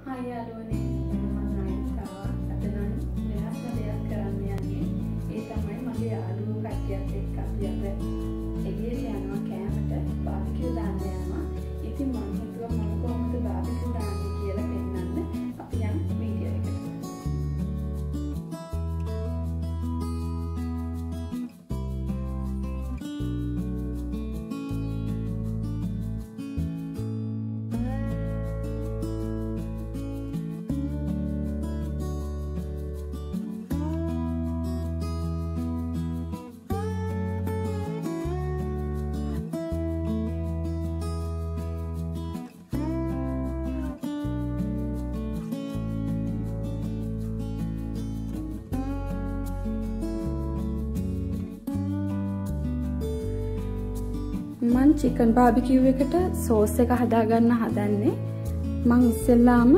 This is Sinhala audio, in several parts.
මම chicken barbecue එකට sauce එක හදා ගන්න හදන්නේ. මම ඉස්සෙල්ලාම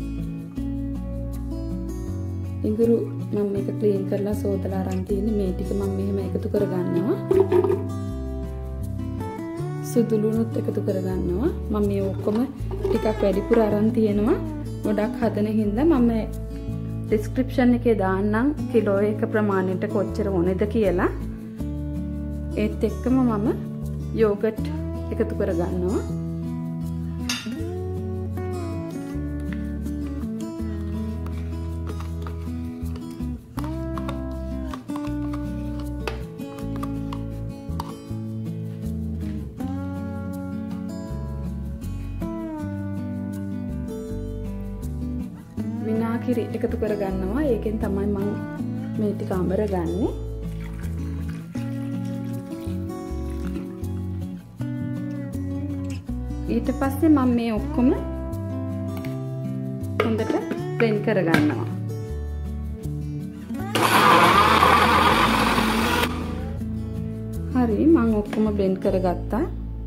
ඉඟුරු මම මේක ක්ලීන් කරලා සෝදලා අරන් තියෙන්නේ. මේ ටික මම මෙහෙම එකතු කර ගන්නවා. සුදු ලුණුත් එකතු කර ගන්නවා. මම මේ ඔක්කොම ටිකක් වැඩිපුර අරන් තියෙනවා. ගොඩක් හදන හින්දා මම description එකේ දාන්නම් කිලෝ එක ප්‍රමාණයට කොච්චර ඕනේද කියලා. ඒත් එක්කම මම yogurt එකතු කර ගන්නවා. විනාගිරි එකතු කර ගන්නවා. ඒකෙන් තමයි මම මේ ටික අඹර ගන්නේ. ඊට පස්සේ මම මේ ඔක්කොම හොඳට blend කර ගන්නවා. හරි මම ඔක්කොම blend කරගත්තා.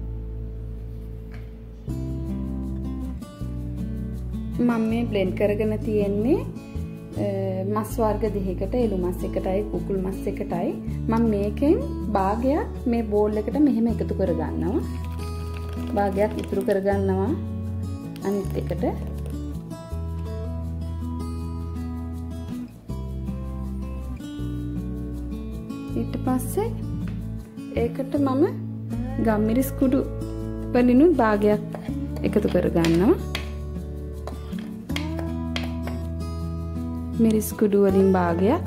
මම මේ blend කරගෙන තියෙන්නේ මස් වර්ග දෙකකට, එළු මස් එකටයි කුකුල් මස් එකටයි. මම මේකෙන් භාගයක් මේ බෝල් එකට මෙහෙම එකතු කර ගන්නවා. භාගයක් ඉතුරු කර ගන්නවා අනිත් එකට. ඊට පස්සේ ඒකට මම ගම්මිරිස් කුඩු වලිනුත් භාගයක් එකතු කර ගන්නවා. මිරිස් කුඩු වලින් භාගයක්,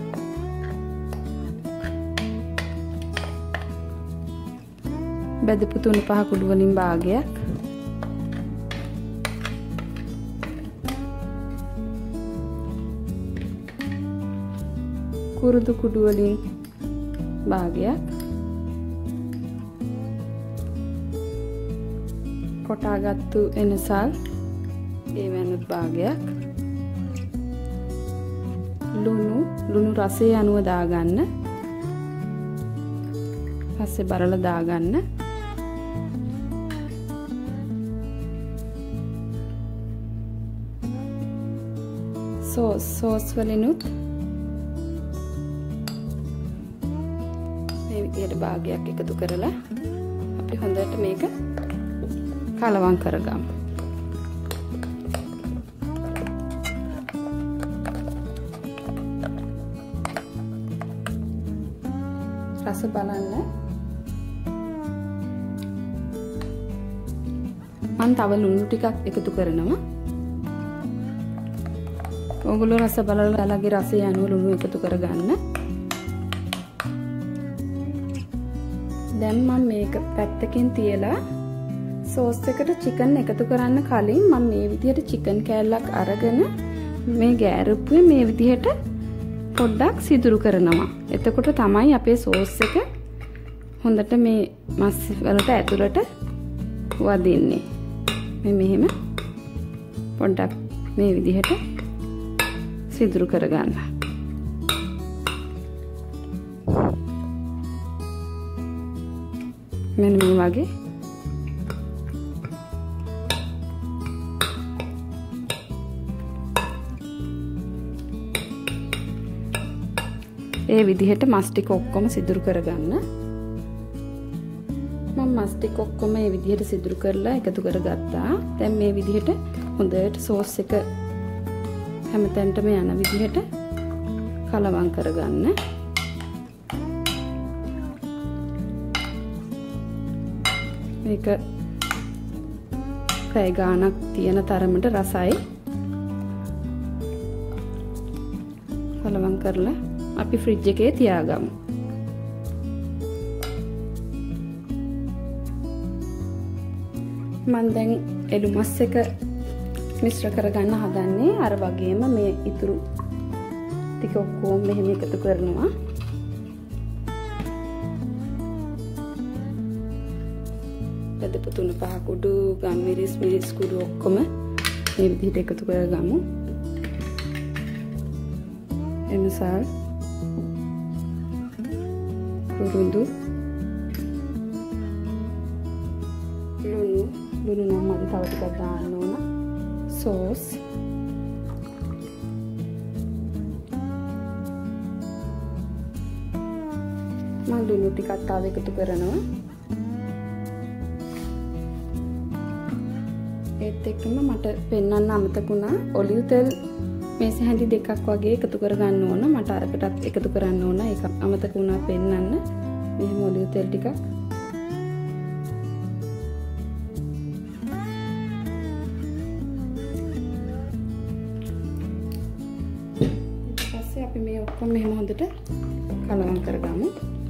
බෙදපු 3-5 කුඩු වලින් භාගයක්, කුරුදු කුඩු වලින් භාගයක්, කොටාගත්තු එනසල් ඒ වෙනුත් භාගයක්, ලුණු රසය අනුව දාගන්න, පස්සේ බරලා දාගන්න. සෝස් වලිනුත් මේ විදිහට භාගයක් එකතු කරලා අපි හොඳට මේක කලවම් කරගමු. රස බලන්න. මම තව ලුණු ටිකක් එකතු කරනවා. ඔයගොල්ලෝ රස බලලා ළඟේ රසය අනුව ලුණු එකතු කරගන්න. දැන් මම මේක පැත්තකින් තියලා සෝස් එකට චිකන් එකතු කරන්න කලින් මම මේ විදිහට චිකන් කෑල්ලක් අරගෙන මේ ගෑරුප්පුවේ මේ විදිහට පොඩ්ඩක් සිදුරු කරනවා. එතකොට තමයි අපේ සෝස් එක හොඳට මේ මස් වලට ඇතුළට වදින්නේ. මේ මෙහෙම පොඩ්ඩක් මේ විදිහට සිදුරු කරගන්න. මෙන්න මේ වගේ ඒ විදිහට මස් ටික ඔක්කොම සිදුරු කරගන්න. මම මස් ටික ඔක්කොම මේ විදිහට සිදුරු කරලා එකතු කරගත්තා. දැන් මේ විදිහට හොඳට සෝස් එක හැමතැනටම යන විදිහට කලවම් කරගන්න. මේක පැය ගාණක් තියෙන තරමට රසයි. කලවම් කරලා අපි ෆ්‍රිජ් එකේ තියාගමු. මම දැන් එළුමස් එක මිශ්‍ර කරගන්න හදන්නේ. අර වගේම මේ ඉතුරු ටික ඔක්කොම මෙහෙම එකතු කරනවා. බෙදපු 3-5 කුඩු ගම්මිරිස් මිරිස් කුඩු ඔක්කොම මේ විදිහට එකතු කරගමු. එනසල් කුරුඳු ලුණු නම් මම තව ටිකක් දාන්න ඕන. සෝස් මම ලුණු ටිකක් තව එකතු කරනවා. ඒත් එක්කම මට පෙන්වන්න අමතක වුණා ඔලිව් තෙල් මේස හැඳි දෙකක් වගේ එකතු කරගන්න ඕන. මට අරකටත් එකතු කරන්න ඕන. ඒක අමතක වුණා පෙන්වන්න. මෙහෙම ඔලිව් තෙල් ටිකක් අපි මේ ඔක්කොම මෙහෙම හොඳට කලවම් කරගමු.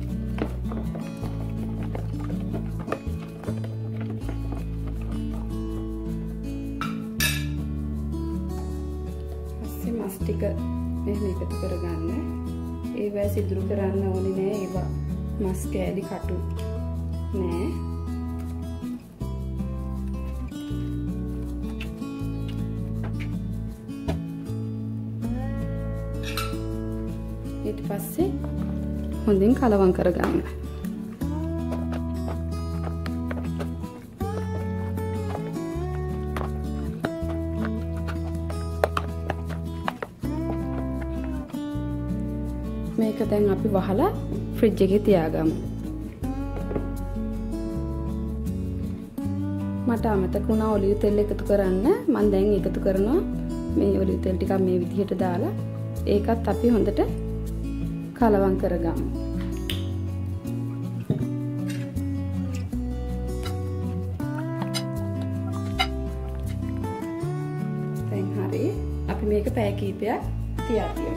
ඊපස්සේ මස් ටික මෙහෙම එකතු කරගන්න. ඒවා සිදුරු කරන්න ඕනේ නෑ. ඒවා මස් කෑලි කටු නෑ. ඊට පස්සේ හොඳින් කලවම් කරගන්න. මේක දැන් අපි වහලා ෆ්‍රිජ් එකේ තියාගමු. මට අමතක වුණා ඔලිව් තෙල් එකතු කරන්න. මම දැන් එකතු කරනවා. මේ ඔලිව් තෙල් ටිකක් මේ විදිහට දාලා ඒකත් අපි හොඳට කලවම් කරගමු. දැන් හරි. අපි මේක පැය කිහිපයක් තියා තියමු.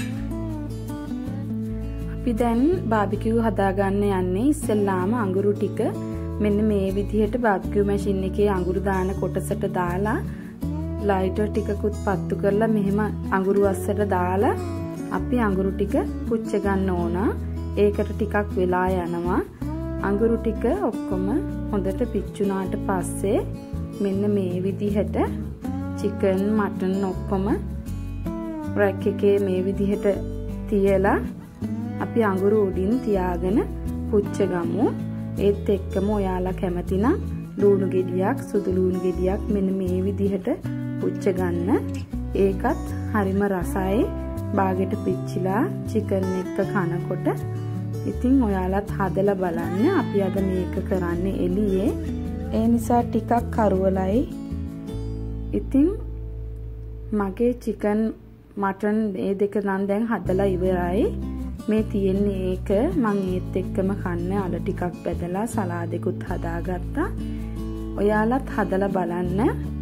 අපි දැන් BBQ හදාගන්න යන්නේ. ඉස්සෙල්ලාම අඟුරු ටික මෙන්න මේ විදිහට BBQ මැෂින් එකේ අඟුරු දාන කොටසට දාලා ලයිටර් ටිකකුත් පත්තු කරලා මෙහෙම අඟුරු අස්සට දාලා අපි අඟුරු ටික පුච්ච ගන්න ඕන. ඒකට ටිකක් වෙලා යනවා. අඟුරු ටික ඔක්කොම හොඳට පිච්චුනාට පස්සේ මෙන්න මේ විදිහට චිකන් මටන් ඔක්කොම රැක් එකේ මේ විදිහට තියලා අපි අඟුරු උඩින් තියාගෙන පුච්ච ගමු. ඒත් එක්කම ඔයාලා කැමති නම් ලුණු ගෙඩියක් සුදු ලුණු ගෙඩියක් මෙන්න මේ විදිහට පුච්ච ගන්න. ඒකත් හරිම රසයි. බාගෙට පිච්චිලා චිකන් එක කනකොට. ඉතින් ඔයාලත් හදලා බලන්න. අපි අද මේක කරන්නේ එළියේ. ඒ නිසා ටිකක් කරවලයි. ඉතින් මගේ චිකන් මටන් මේ දෙක නම් දැන් හදලා ඉවරයි. මේ තියෙන්නේ ඒක. මම ඒත් එක්කම කන්න අල ටිකක් බෙදලා සලාදෙකුත් හදාගත්තා. ඔයාලත් හදලා බලන්න.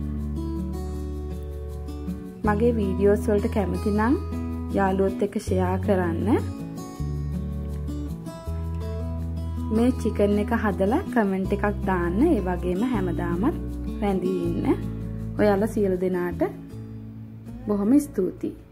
මගේ වීඩියෝස් වලට කැමති නම් යාළුවොත් එක්ක ෂෙයා කරන්න. මේ චිකන් එක හදලා කමෙන්ට් එකක් දාන්න. ඒ වගේම හැමදාමත් රැඳී ඉන්න. ඔයාලා සියලු දෙනාට බොහොම ස්තුතියි.